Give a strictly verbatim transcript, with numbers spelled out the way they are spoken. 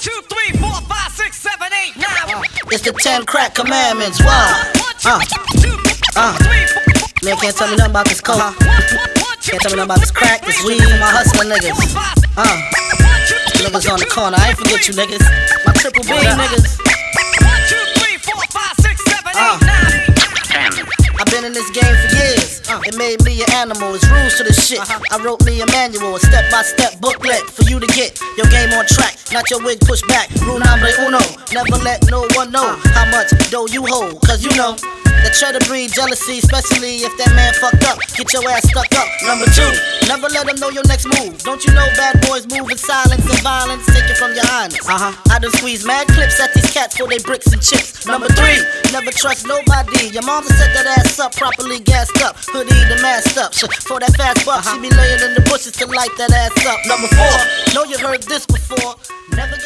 two, three, four, five, six, seven, eight, nine. It's the ten crack commandments. Wow. Uh. Uh. Man can't tell me nothing about this coke. Can't tell me nothing about this crack, this weed, my hustling niggas. Uh. Niggas on the corner, I ain't forget you niggas. My triple B niggas. Uh. I've been in this game for years. Uh, it made me an animal. It's rules to this shit. Uh-huh. I wrote me a manual, a step-by-step booklet for you to get your game on track. Not your wig pushed back. Rule number uno. Never let no one know how much dough you hold. Cause you know that try to breed jealousy, especially if that man fucked up. Get your ass stuck up. Number two, never let them know your next move. Don't you know bad boys move in silence and violence? Take it from your highness. Uh-huh. I done squeeze mad clips at these cats for they bricks and chips. Number three, never trust nobody. Your mama set that ass up, properly gassed up. Hoodie the masked up. For that fast buck, uh-huh. She be laying in the bushes to light that ass up. Number four, know you heard this before. Never